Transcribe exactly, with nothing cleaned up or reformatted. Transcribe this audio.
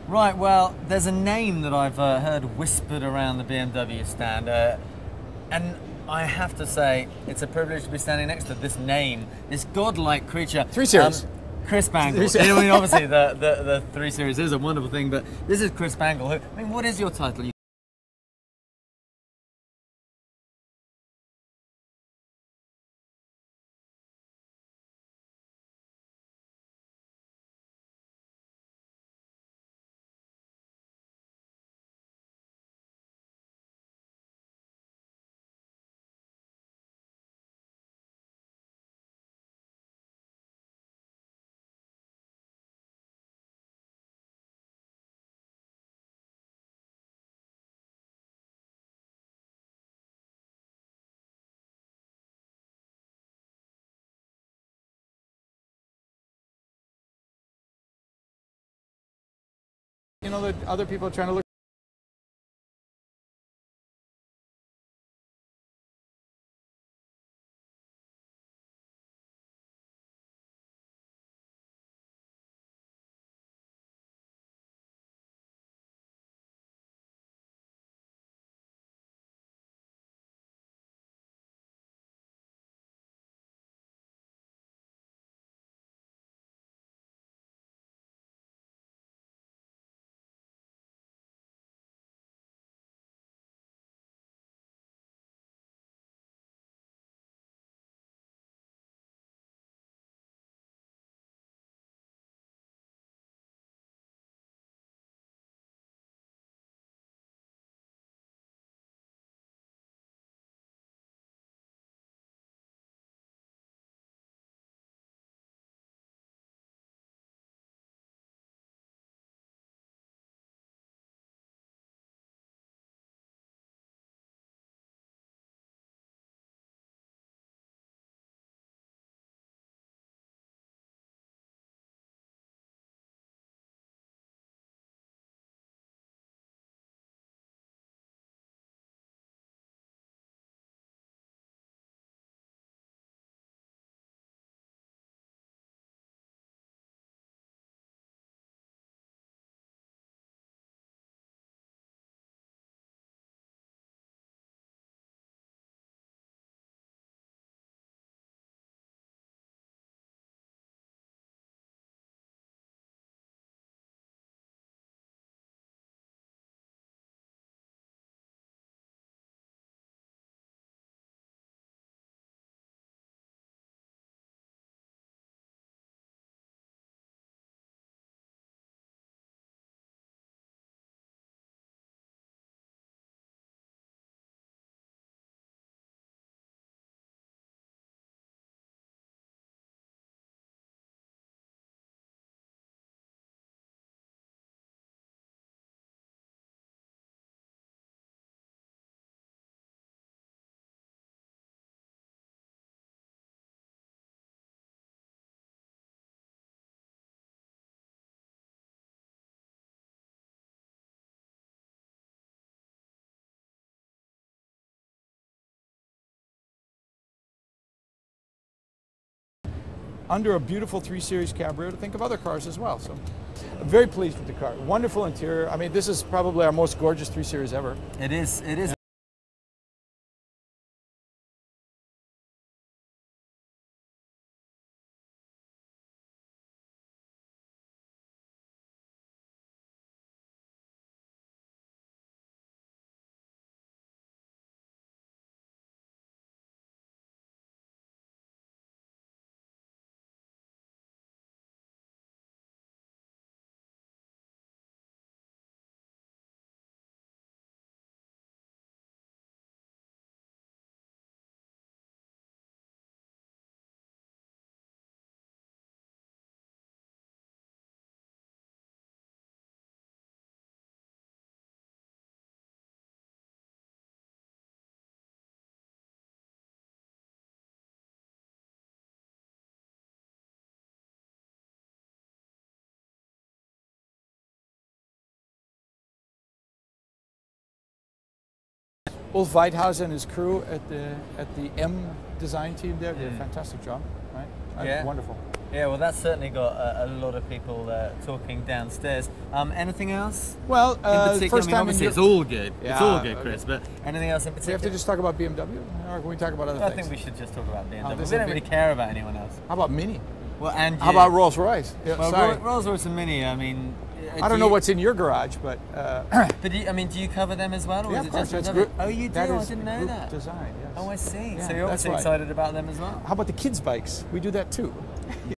Right, well, there's a name that I've uh, heard whispered around the B M W stand, uh, and I have to say, it's a privilege to be standing next to this name, this godlike creature. three series. Um, Chris Bangle. I mean, obviously, the, the, the three series is a wonderful thing, but this is Chris Bangle. Who, I mean, what is your title? You You know, that other people are trying to look. Under a beautiful three series Cabrio to think of other cars as well. So I'm very pleased with the car. Wonderful interior. I mean, this is probably our most gorgeous three series ever. It is. It is. Ulf Weidhaus and his crew at the at the M design team there did Mm. a fantastic job, right? Yeah. Wonderful. Yeah, well, that's certainly got a, a lot of people uh, talking downstairs. Um, anything else? Well, uh, in particular, first I mean, time obviously in it's all good. Yeah, it's all good, okay. Chris. But anything else in Do we particular? have to just talk about B M W, or can we talk about other I things? think we should just talk about B M W. Oh, this we is don't B- really care about anyone else. How about Mini? Well, and How you. about Rolls Royce? Yeah, Well, sorry. Ro- Rolls Royce and Mini. I mean, I don't know what's in your garage, but uh, But do you, I mean, do you cover them as well, or yeah, is of it course, just that's another- group. Oh, you do. That I is didn't know group that. Design, yes. Oh, I see. Yeah, so you're that's obviously right. excited about them as well. How about the kids' bikes? We do that too.